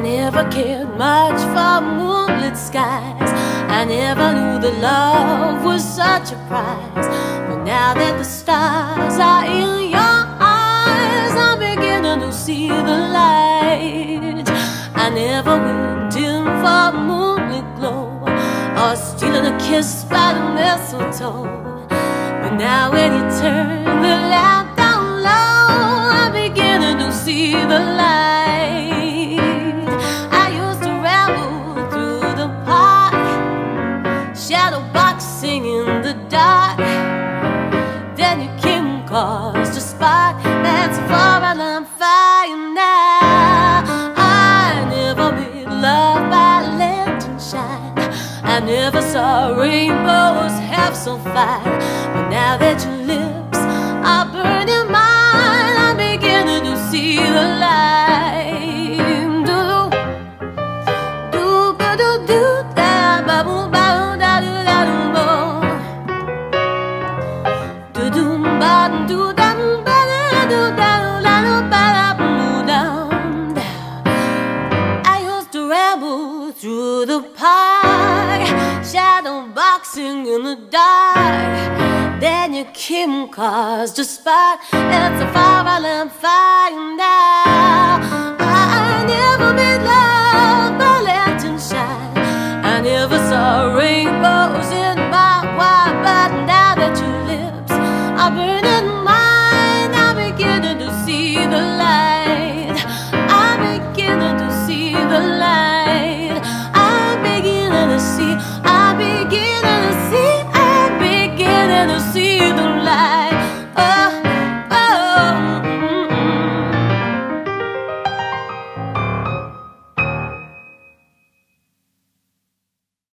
never cared much for moonlit skies. I never knew that love was such a prize. But now that the stars are in your eyes, I'm beginning to see the light. I never went in for a moonlit glow or stealing a kiss by the mistletoe. But now when you turn the lamp down low, I'm beginning to see the light. I used to ramble through the park, shadow boxing in the dark. Then you came across the spark that's far and I'm fire now. I never made love by lantern shine. I never saw rainbows half so fine. But now that your lips are burning mine, I'm beginning to see the light. Do do do do da ba boo ba da do da do bo. Do do ba do da ba da do da da do ba da boo down. I used to ramble through the park, shadow boxing in the dark. Then you came across the spot that's a fire I'm fire now. I never made love by lantern shine. I never saw rainbows in